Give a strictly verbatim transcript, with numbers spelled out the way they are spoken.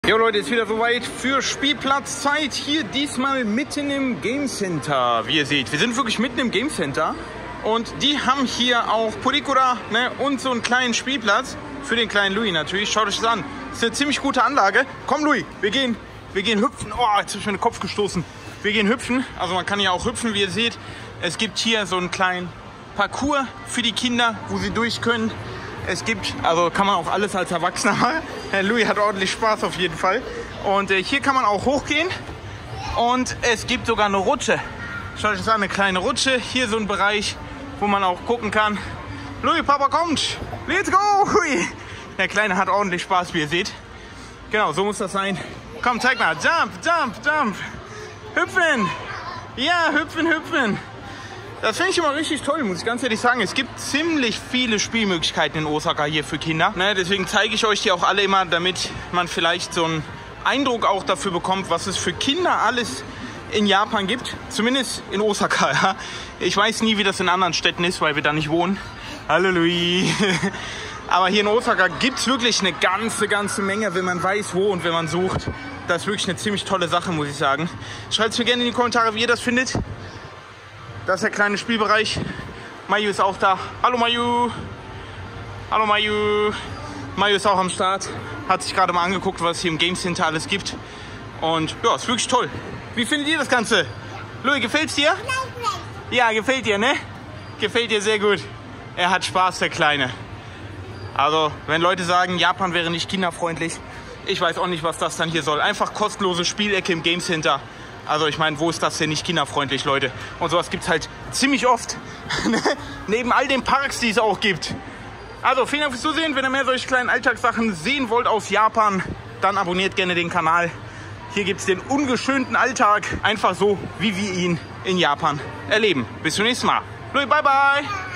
Jo Leute, ist wieder soweit für Spielplatzzeit. Hier diesmal mitten im Game Center. Wie ihr seht, wir sind wirklich mitten im Game Center. Und die haben hier auch Polycura, ne, und so einen kleinen Spielplatz. Für den kleinen Louis natürlich. Schaut euch das an. Das ist eine ziemlich gute Anlage. Komm Louis, wir gehen, wir gehen hüpfen. Oh, jetzt habe ich mir den Kopf gestoßen. Wir gehen hüpfen. Also man kann ja auch hüpfen, wie ihr seht. Es gibt hier so einen kleinen Parcours für die Kinder, wo sie durch können. Es gibt, also kann man auch alles als Erwachsener machen. Herr Louis hat ordentlich Spaß auf jeden Fall. Und äh, hier kann man auch hochgehen. Und es gibt sogar eine Rutsche. Schaut euch das an, eine kleine Rutsche. Hier so ein Bereich, wo man auch gucken kann. Louis, Papa kommt. Let's go. Hui. Der Kleine hat ordentlich Spaß, wie ihr seht. Genau, so muss das sein. Komm, zeig mal. Jump, jump, jump. Hüpfen. Ja, hüpfen, hüpfen. Das finde ich immer richtig toll, muss ich ganz ehrlich sagen. Es gibt ziemlich viele Spielmöglichkeiten in Osaka hier für Kinder. Ne, deswegen zeige ich euch die auch alle immer, damit man vielleicht so einen Eindruck auch dafür bekommt, was es für Kinder alles in Japan gibt. Zumindest in Osaka. Ja. Ich weiß nie, wie das in anderen Städten ist, weil wir da nicht wohnen. Hallo Louis. Aber hier in Osaka gibt es wirklich eine ganze, ganze Menge, wenn man weiß, wo und wenn man sucht. Das ist wirklich eine ziemlich tolle Sache, muss ich sagen. Schreibt es mir gerne in die Kommentare, wie ihr das findet. Das ist der kleine Spielbereich. Mayu ist auch da. Hallo Mayu. Hallo Mayu. Mayu ist auch am Start. Hat sich gerade mal angeguckt, was es hier im Game Center alles gibt. Und ja, ist wirklich toll. Wie findet ihr das Ganze? Louis, gefällt's dir? Ja, gefällt dir, ne? Gefällt dir sehr gut. Er hat Spaß, der Kleine. Also, wenn Leute sagen, Japan wäre nicht kinderfreundlich, ich weiß auch nicht, was das dann hier soll. Einfach kostenlose Spielecke im Game Center. Also ich meine, wo ist das denn nicht kinderfreundlich, Leute? Und sowas gibt es halt ziemlich oft. Neben all den Parks, die es auch gibt. Also vielen Dank fürs Zusehen. Wenn ihr mehr solche kleinen Alltagssachen sehen wollt aus Japan, dann abonniert gerne den Kanal. Hier gibt es den ungeschönten Alltag. Einfach so, wie wir ihn in Japan erleben. Bis zum nächsten Mal. Louis, bye bye.